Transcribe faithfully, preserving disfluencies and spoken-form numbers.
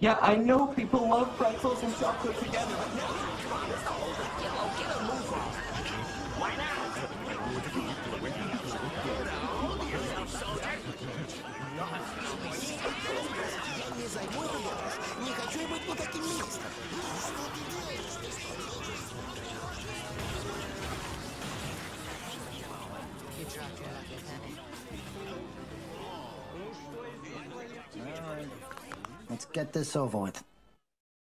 Yeah, I know people love pretzels and chocolate together, but now Я не займу эту должность. Не хочу я быть никаким министром. Что ты делаешь? All right. Let's get this over with.